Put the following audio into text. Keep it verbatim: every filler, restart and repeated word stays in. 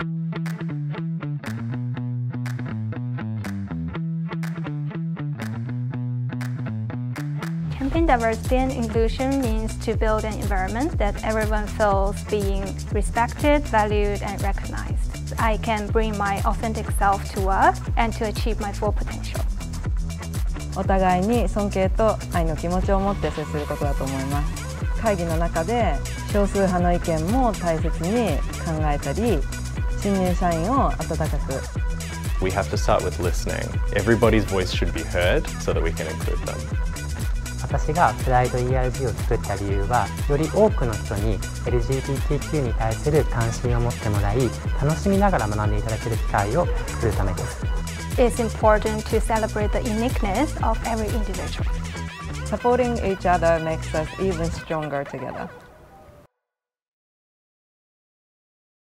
Camping diversity and inclusion means to build an environment that everyone feels being respected, valued, and recognized. I can bring my authentic self to work and to achieve my full potential. お互いに尊敬と愛の気持ちを持って接することだと思います。会議の中で少数派の意見も大切に考えたり、新入社員を温かく。 We have to start with listening. Everybody's voice should be heard so that we can include them. 私がプライド イーアールジー を作った理由は、より多くの人に エルジービーティーキュー に対する関心を持ってもらい、楽しみながら学んでいただける機会を作るためです。 It's important to celebrate the uniqueness of every individual. Supporting each other makes us even stronger together.